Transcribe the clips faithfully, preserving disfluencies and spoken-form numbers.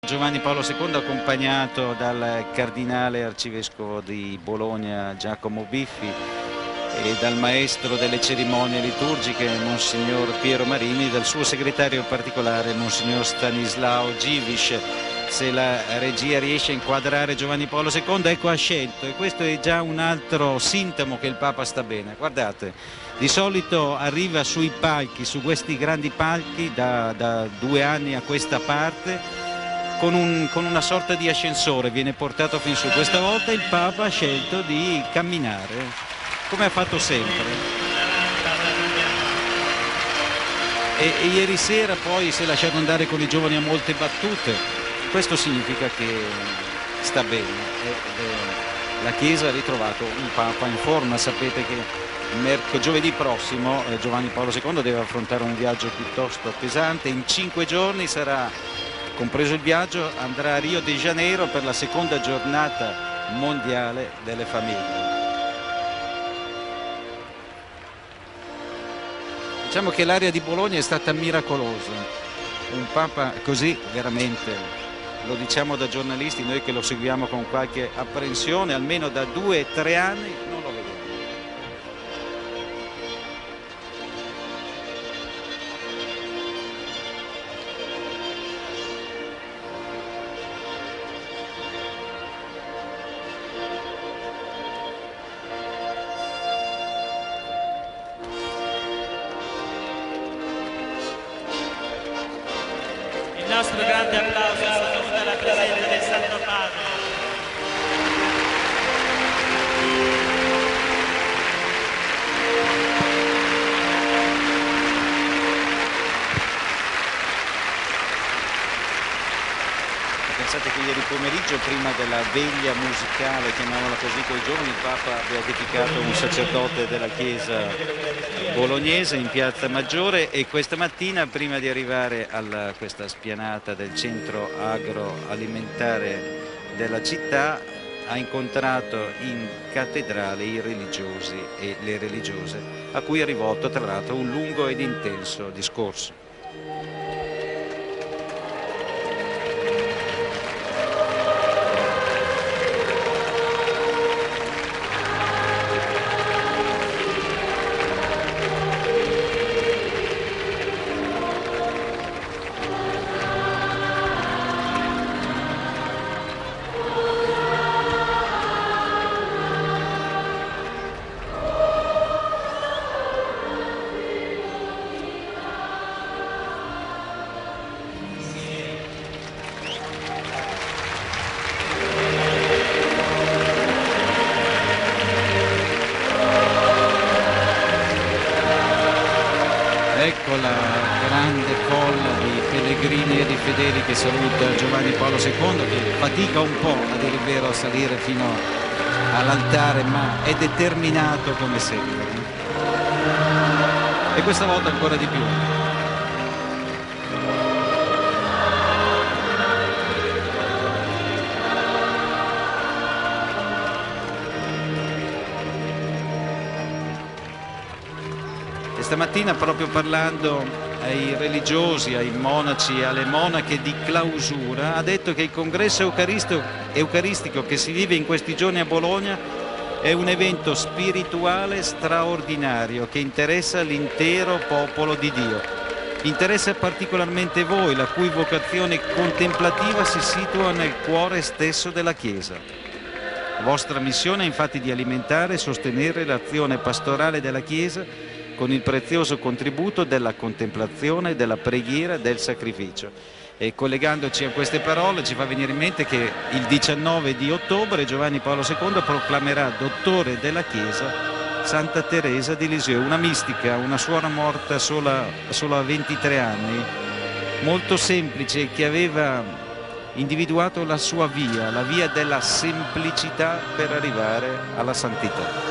Giovanni Paolo secondo, accompagnato dal cardinale arcivescovo di Bologna Giacomo Biffi e dal maestro delle cerimonie liturgiche Monsignor Piero Marini, e dal suo segretario particolare Monsignor Stanislao Givish. Se la regia riesce a inquadrare Giovanni Paolo secondo, ecco, ha scelto, e questo è già un altro sintomo che il Papa sta bene. Guardate, di solito arriva sui palchi, su questi grandi palchi da, da due anni a questa parte, Con, un, con una sorta di ascensore, viene portato fin su. Questa volta il Papa ha scelto di camminare, come ha fatto sempre. E, e ieri sera poi si è lasciato andare con i giovani a molte battute. Questo significa che sta bene. E, e, la Chiesa ha ritrovato un Papa in forma. Sapete che giovedì prossimo eh, Giovanni Paolo secondo deve affrontare un viaggio piuttosto pesante. In cinque giorni sarà, compreso il viaggio, andrà a Rio de Janeiro per la seconda giornata mondiale delle famiglie. Diciamo che l'area di Bologna è stata miracolosa. Un Papa così, veramente, lo diciamo da giornalisti, noi che lo seguiamo con qualche apprensione, almeno da due o tre anni non lo vediamo. Il nostro grande applauso è sostenuto alla presenza del Santo Padre. Pensate che ieri pomeriggio, prima della veglia musicale, chiamiamola così, con i giovani, il Papa ha beatificato un sacerdote della Chiesa bolognese in Piazza Maggiore, e questa mattina, prima di arrivare a questa spianata del centro agroalimentare della città, ha incontrato in cattedrale i religiosi e le religiose, a cui ha rivolto tra l'altro un lungo ed intenso discorso. Ecco la grande folla di pellegrini e di fedeli che saluta Giovanni Paolo secondo, che fatica un po', a dire il vero, a salire fino all'altare, ma è determinato come sempre. E questa volta ancora di più. Stamattina, proprio parlando ai religiosi, ai monaci e alle monache di clausura, ha detto che il congresso eucaristico che si vive in questi giorni a Bologna è un evento spirituale straordinario che interessa l'intero popolo di Dio. Interessa particolarmente voi, la cui vocazione contemplativa si situa nel cuore stesso della Chiesa. Vostra missione è infatti di alimentare e sostenere l'azione pastorale della Chiesa con il prezioso contributo della contemplazione, della preghiera e del sacrificio. E collegandoci a queste parole ci fa venire in mente che il diciannove di ottobre Giovanni Paolo secondo proclamerà dottore della Chiesa Santa Teresa di Lisieux, una mistica, una suora morta sola, solo a ventitré anni, molto semplice, che aveva individuato la sua via, la via della semplicità per arrivare alla santità.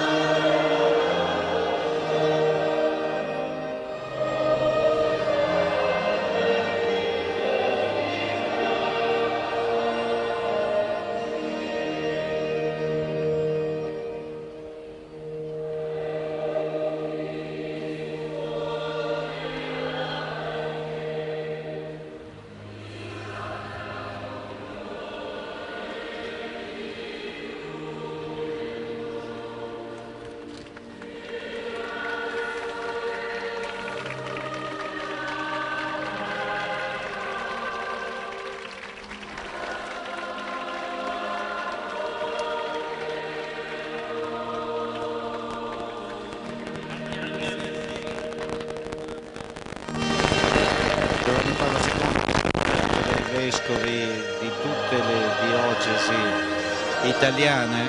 di tutte le diocesi italiane,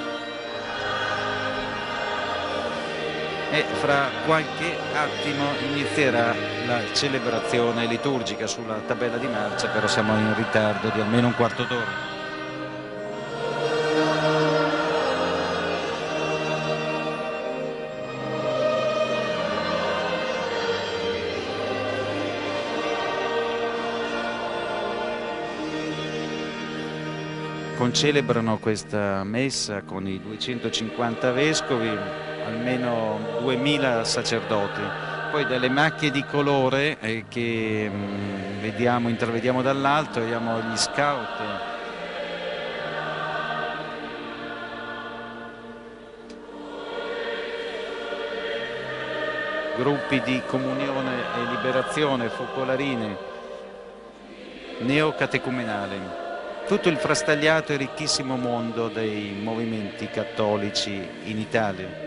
e fra qualche attimo inizierà la celebrazione liturgica sulla tabella di marcia, però siamo in ritardo di almeno un quarto d'ora. Concelebrano questa messa con i duecentocinquanta vescovi, almeno duemila sacerdoti. Poi dalle macchie di colore eh, che mh, vediamo, intravediamo dall'alto, vediamo gli scout. Gruppi di comunione e liberazione, focolarini, neocatecumenali. Tutto il frastagliato e ricchissimo mondo dei movimenti cattolici in Italia.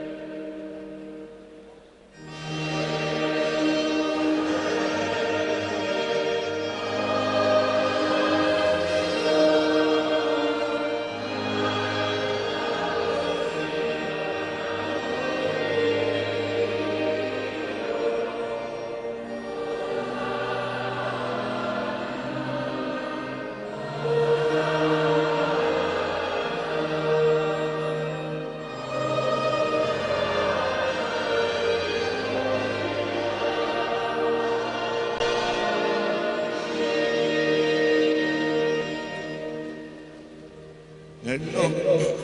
Nel nome,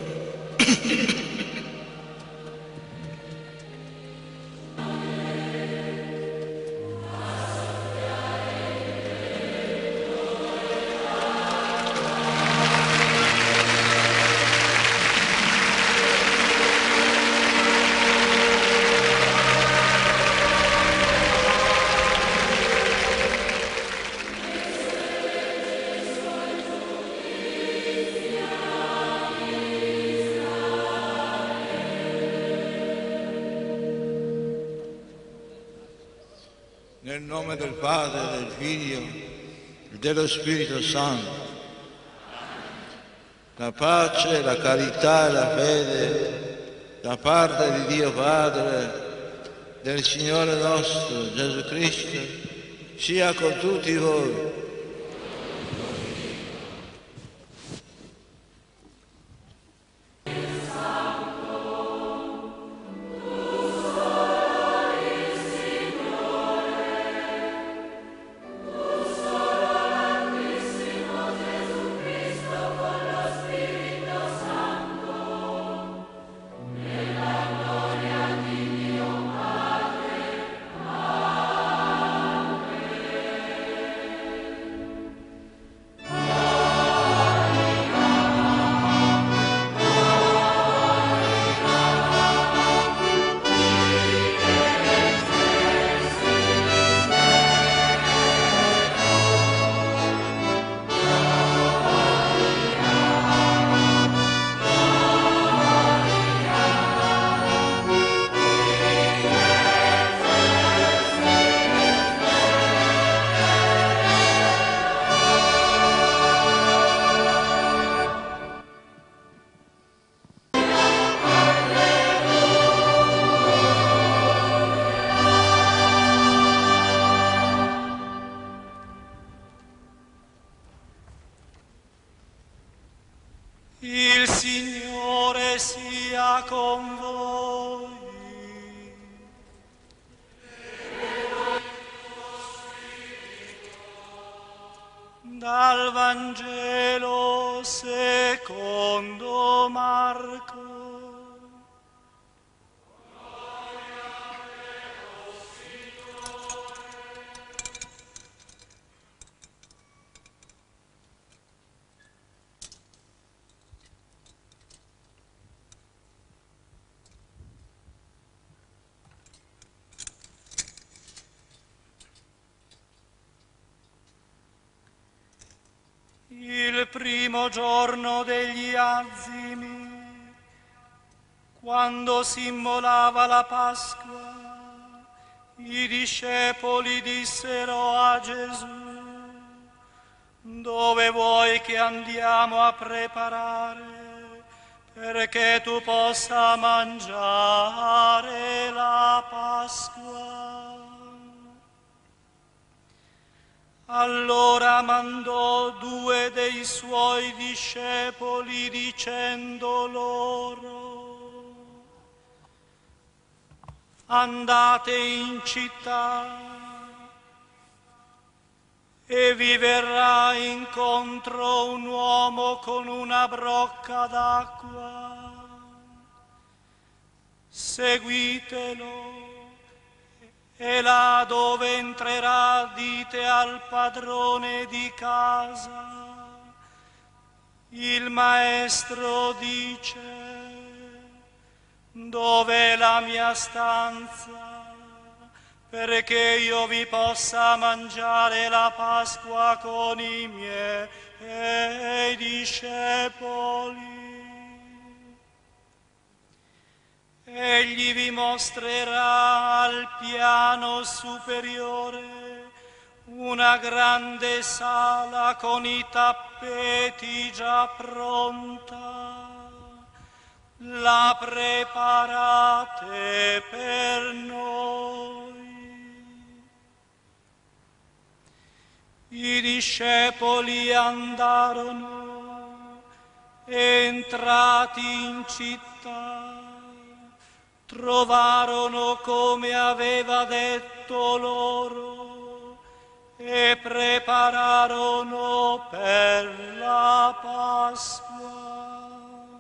nel nome del Padre, del Figlio e dello Spirito Santo, la pace, la carità e la fede da parte di Dio Padre, del Signore nostro Gesù Cristo, sia con tutti voi. Il Signore sia con voi. Dal Vangelo secondo Marco. Il primo giorno degli azimi, quando si immolava la Pasqua, i discepoli dissero a Gesù: dove vuoi che andiamo a preparare perché tu possa mangiare la Pasqua. Allora mandò due dei suoi discepoli dicendo loro: andate in città e vi verrà incontro un uomo con una brocca d'acqua. Seguitelo e là dove entrerà dite al padrone di casa: il maestro dice, dov'è la mia stanza perché io vi possa mangiare la Pasqua con i miei discepoli. Egli vi mostrerà al piano superiore una grande sala con i tappeti già pronta. La preparate per noi. I discepoli andarono, entrati in città, trovarono come aveva detto loro e prepararono per la Pasqua.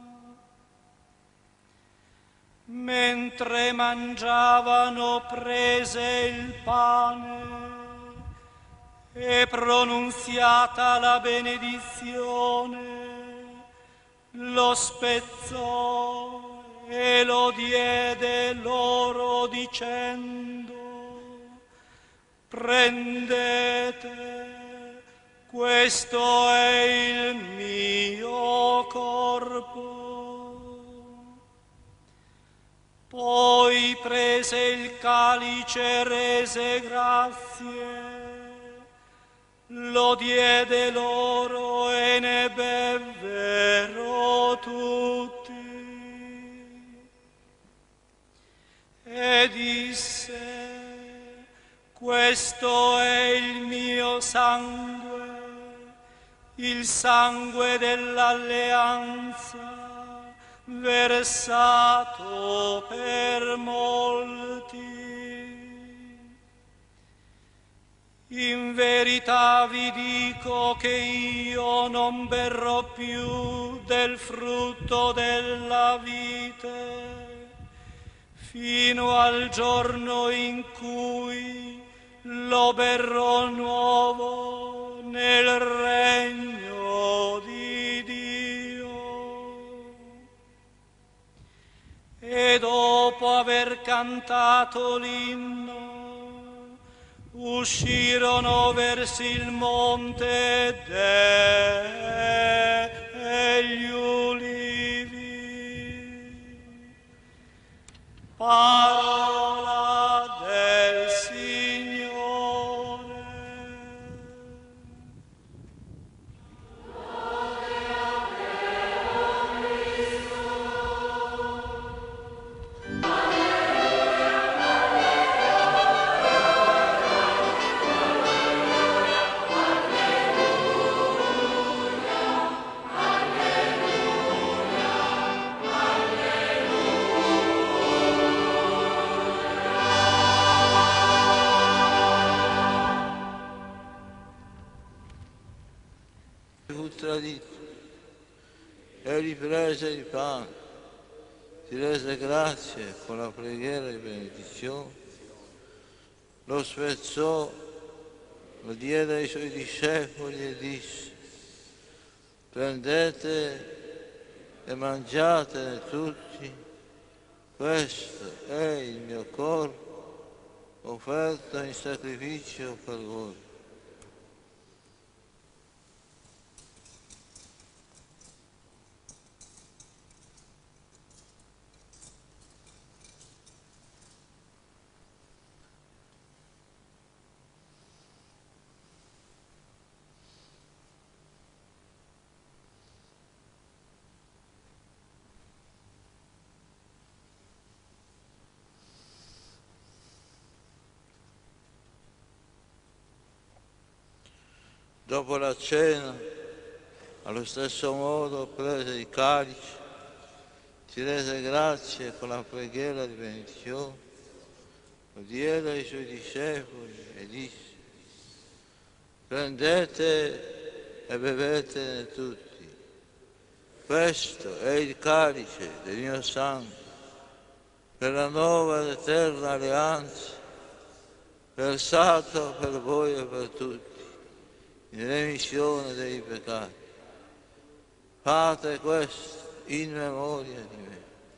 Mentre mangiavano prese il pane e pronunziata la benedizione, lo spezzò e lo diede loro dicendo: prendete, questo è il mio corpo. Poi prese il calice e rese grazie, lo diede loro e ne bevvero tutti. E disse: questo è il mio sangue, il sangue dell'alleanza, versato per molti. In verità vi dico che io non berrò più del frutto della vite fino al giorno in cui lo berrò nuovo nel regno di Dio. E dopo aver cantato l'inno, uscirono verso il monte degli Ulivi. Parola del Signore. Tradito e riprese il pane, ti rese grazie con la preghiera e benedizione, lo spezzò, lo diede ai suoi discepoli e disse: prendete e mangiate tutti, questo è il mio corpo offerto in sacrificio per voi. dopo la cena, allo stesso modo prese il calice, ti rese grazie con la preghiera di benedizione, lo diede ai suoi discepoli e disse: prendete e bevetene tutti, questo è il calice del mio sangue, per la nuova ed eterna alleanza, versato per voi e per tutti, in remissione dei peccati. Fate questo in memoria di me.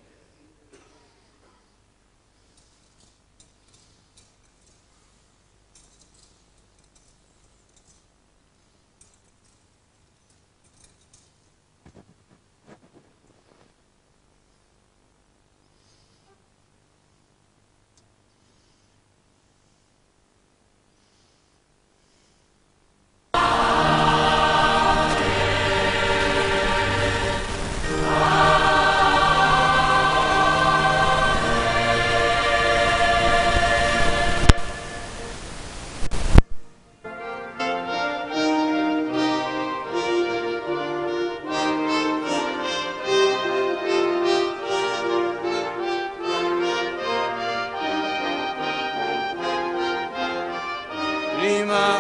Prima,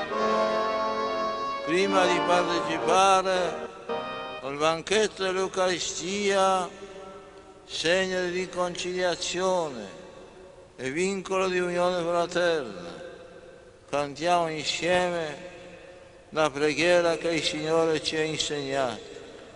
prima di partecipare al banchetto dell'Eucaristia, segno di riconciliazione e vincolo di unione fraterna, cantiamo insieme la preghiera che il Signore ci ha insegnato.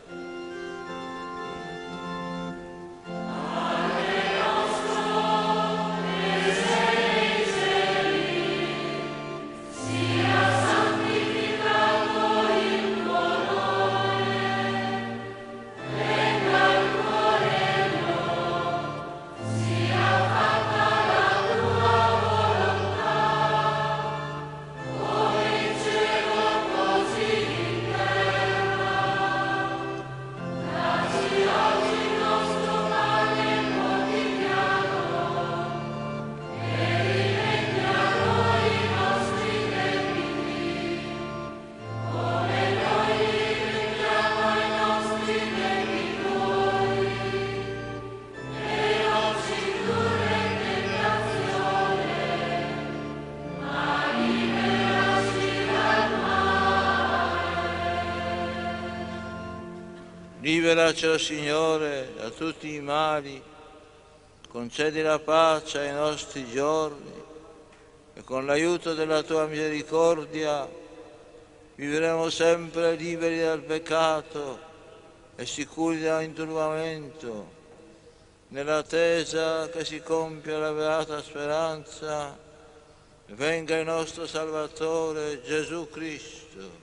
Liberaci, o Signore, da tutti i mali, concedi la pace ai nostri giorni e con l'aiuto della Tua misericordia vivremo sempre liberi dal peccato e sicuri dall'inturbamento, nell'attesa che si compia la beata speranza e venga il nostro Salvatore Gesù Cristo.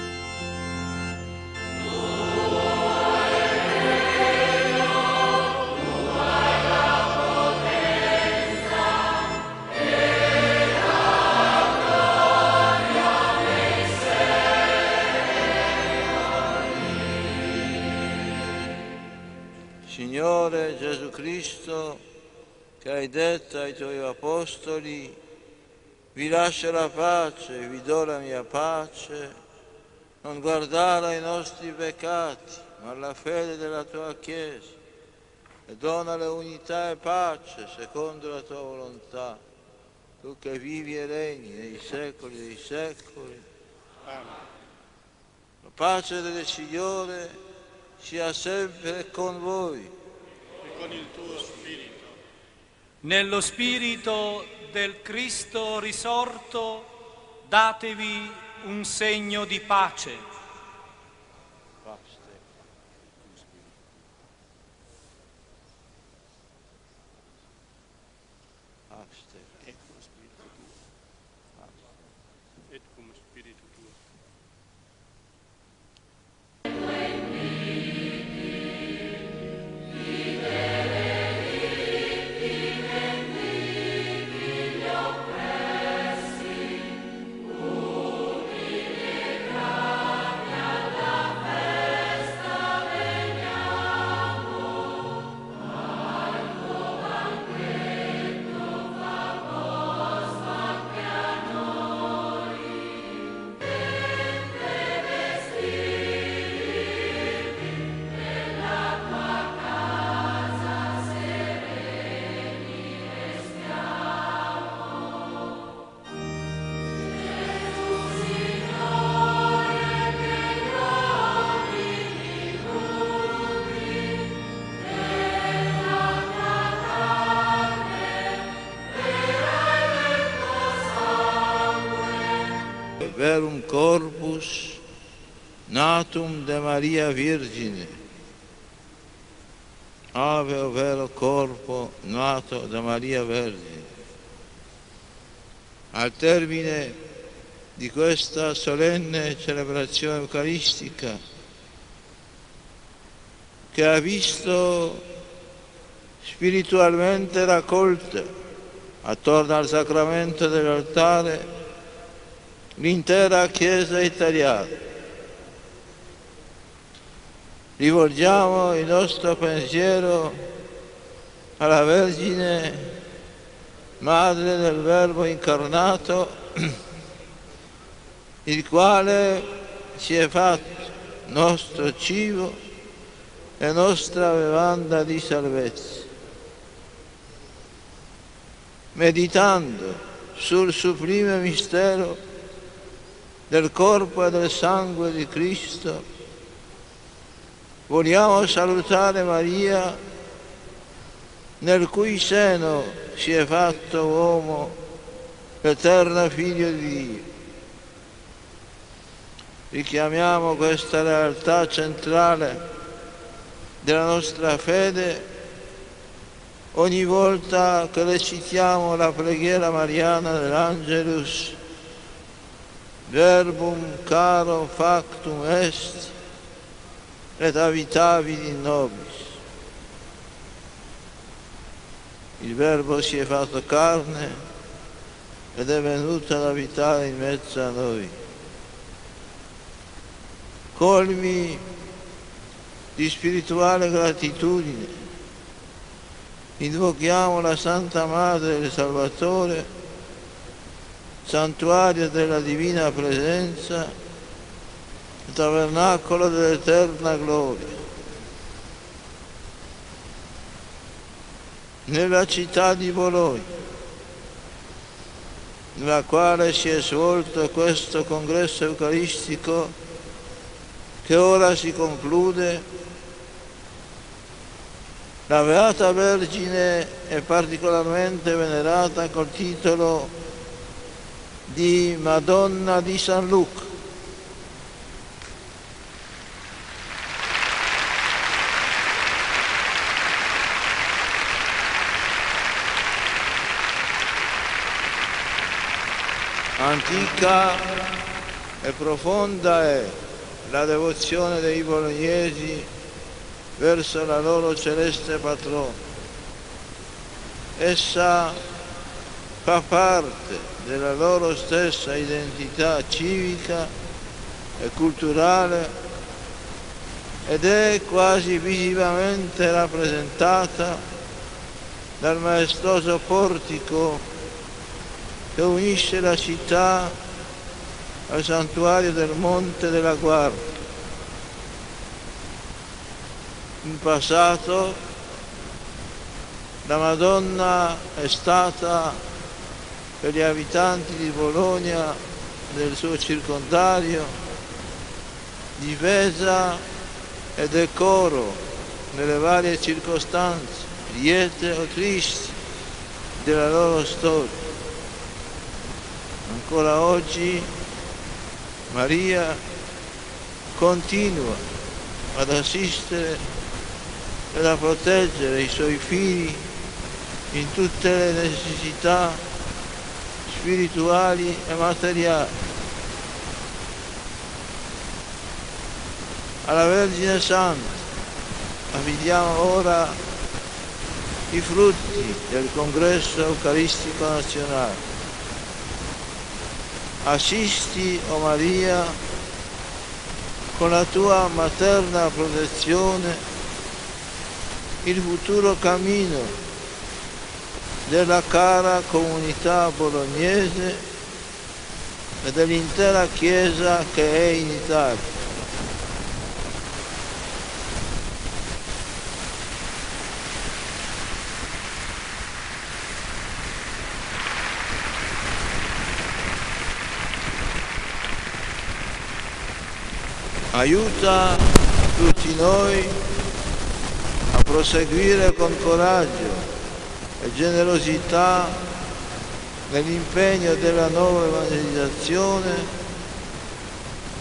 Signore Gesù Cristo, che hai detto ai Tuoi Apostoli: vi lascio la pace, vi do la mia pace, non guardare ai nostri peccati, ma alla fede della Tua Chiesa, e donale unità e pace secondo la Tua volontà, Tu che vivi e regni nei secoli dei secoli. Amen. La pace del Signore sia sempre con voi e con il tuo spirito. Nello spirito del Cristo risorto, datevi un segno di pace. Et cum spiritu tuo. Grazie. corpus natum de Maria Virgine. Ave, ovvero corpo nato da Maria Vergine. Al termine di questa solenne celebrazione eucaristica, che ha visto spiritualmente raccolte attorno al sacramento dell'altare l'intera Chiesa italiana, rivolgiamo il nostro pensiero alla Vergine, Madre del Verbo incarnato, il quale si è fatto nostro cibo e nostra bevanda di salvezza. Meditando sul sublime mistero del corpo e del sangue di Cristo, vogliamo salutare Maria, nel cui seno si è fatto uomo l'eterno Figlio di Dio. Richiamiamo questa realtà centrale della nostra fede ogni volta che recitiamo la preghiera mariana dell'Angelus, Verbum caro factum est, et habitavit in nobis. Il Verbo si è fatto carne ed è venuto ad abitare in mezzo a noi. Colmi di spirituale gratitudine, invochiamo la Santa Madre del Salvatore, santuario della Divina Presenza, tabernacolo dell'eterna gloria. Nella città di Bologna, nella quale si è svolto questo congresso eucaristico che ora si conclude, la Beata Vergine è particolarmente venerata col titolo di Madonna di San Luca. Antica e profonda è la devozione dei bolognesi verso la loro celeste patrona. Essa fa parte della loro stessa identità civica e culturale ed è quasi visivamente rappresentata dal maestoso portico che unisce la città al santuario del Monte della Guardia. In passato la Madonna è stata per gli abitanti di Bologna e del suo circondario difesa e decoro nelle varie circostanze, liete o tristi, della loro storia. Ancora oggi Maria continua ad assistere ed a proteggere i suoi figli in tutte le necessità spirituali e materiali. Alla Vergine Santa affidiamo ora i frutti del Congresso Eucaristico Nazionale. Assisti, o Maria, con la tua materna protezione, il futuro cammino della cara comunità bolognese e dell'intera Chiesa che è in Italia. Aiuta tutti noi a proseguire con coraggio e generosità nell'impegno della nuova evangelizzazione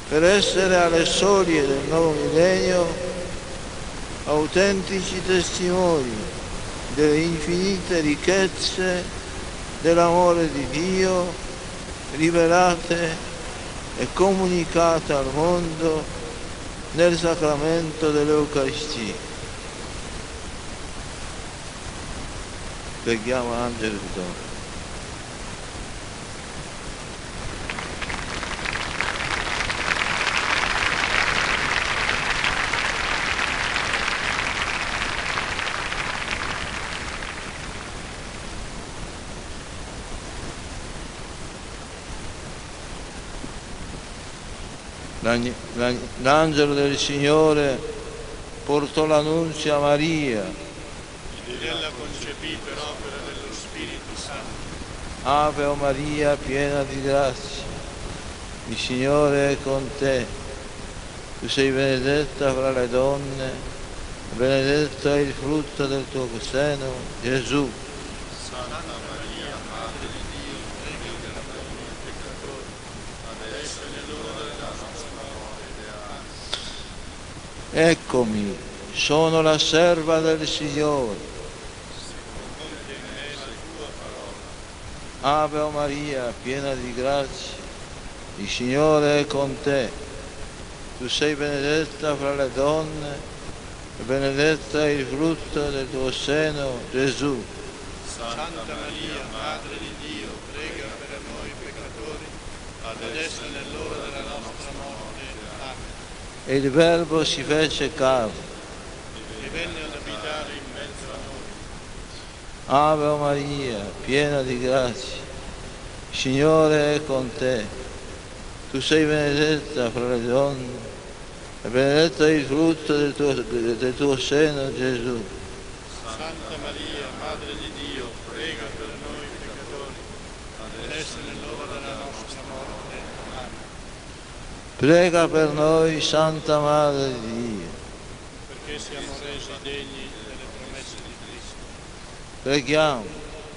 per essere alle soglie del nuovo millennio autentici testimoni delle infinite ricchezze dell'amore di Dio rivelate e comunicate al mondo nel sacramento dell'Eucaristia. Preghiamo l'angelo di dono. L'angelo del Signore portò l'annunzio a Maria. Ed ella concepì per opera dello Spirito Santo. Ave o Maria, piena di grazia, il Signore è con te. Tu sei benedetta fra le donne, benedetto è il frutto del tuo seno, Gesù. Santa Maria, Madre di Dio, prega per noi peccatori, adesso è nell'ora della nostra morte. Amen. Eccomi, sono la serva del Signore. Compie in me la tua parola. Ave o Maria, piena di grazia, il Signore è con te. Tu sei benedetta fra le donne, e benedetto è il frutto del tuo seno, Gesù. Santa Maria, Madre di Dio, prega per noi peccatori, adesso è nell'ora della nostra morte. Amen. E il Verbo si fece carne. E venne ad abitare in mezzo a noi. Ave o Maria, piena di grazia, il Signore è con te. Tu sei benedetta fra le donne, e benedetto è il frutto del tuo, del tuo seno, Gesù. Santa Maria, Madre di Dio, prega per noi peccatori, adesso è nell'ora della nostra morte. Amen. Prega per noi, Santa Madre di Dio. Perché siamo resi degni delle promesse di Cristo. Preghiamo.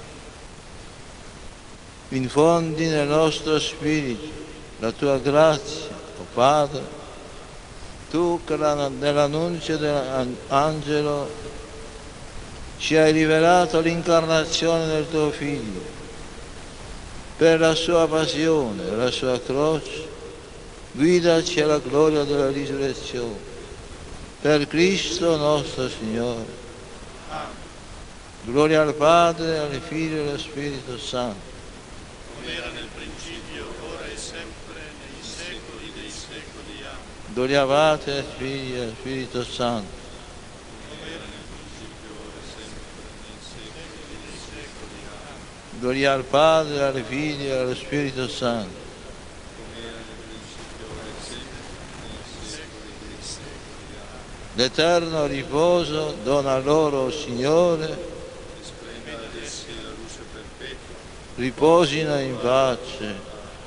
Infondi nel nostro spirito la tua grazia, o Padre, tu che nell'annunzio dell'angelo ci hai rivelato l'incarnazione del tuo Figlio, per la sua passione e la sua croce, guidaci alla gloria della risurrezione, per Cristo nostro Signore. Amen. Gloria al Padre, al Figlio e allo Spirito Santo. Come era nel principio, ora e sempre, nei secoli dei secoli. Amen. Gloria al Padre, al Figlio e allo Spirito Santo. Come era nel principio, ora e sempre, nei secoli dei secoli. Amen. Gloria al Padre, al Figlio e allo Spirito Santo. Come era nel principio, ora e sempre, nei secoli dei secoli. Amen. L'eterno riposo dona loro, Signore, Splenda ad essi la luce perpetua. riposino in pace.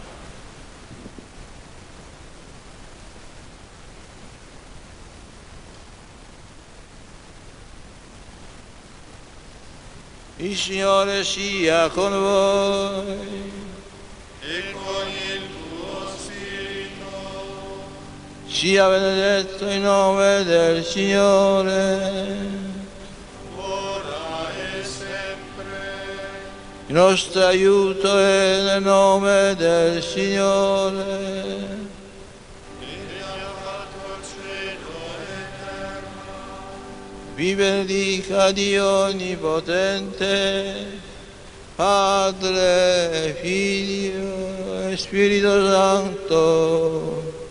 Il Signore sia con voi. E con il tuo spirito. Sia benedetto il nome del Signore. Ora e sempre. Il nostro aiuto è nel nome del Signore. Che ti ha fatto il cielo eterno. Vi benedica Dio Onnipotente, Padre, Figlio e Spirito Santo.